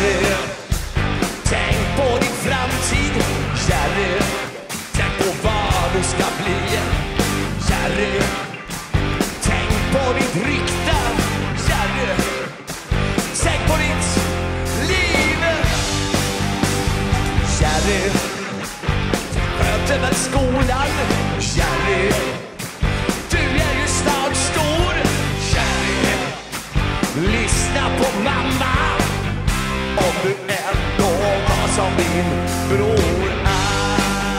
Jerry, tänk på din framtid. Jerry, tänk på vad du ska bli. Jerry, tänk på ditt rykte. Jerry, tänk på ditt liv. Jerry, sköter väl skolan. Jerry, du är ju snart stor. Jerry, lyssna på mamma. Om du ändå var som min bror är.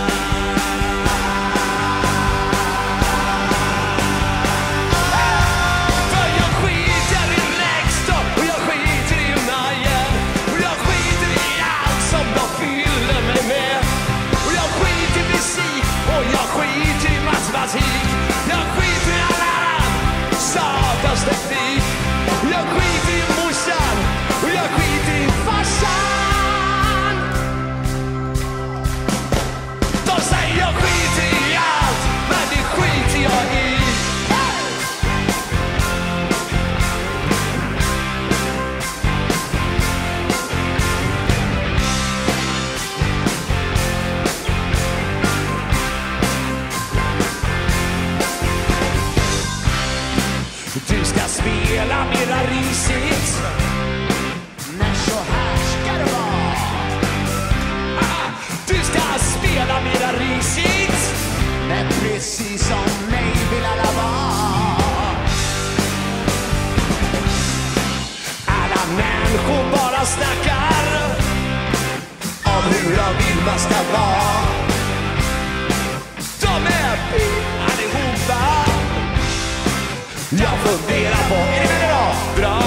För jag skiter i Rexton och jag skiter i Majen. Och jag skiter i allt som de fyller mig med. Och jag skiter i fysik och jag skiter i matematik. Jag skiter i all annan satans teknik. Jag skiter i morsan och jag skiter i farsan. De säger jag skiter i allt, men det skiter jag i. Du ska spela mera risigt. Men så här ska det vara. Du ska spela mera risigt. Men precis som mig vill alla vara. Alla människor bara snackar om hur de vill man ska vara. De är allihopa. Jag funderar på, är det bra? Bra.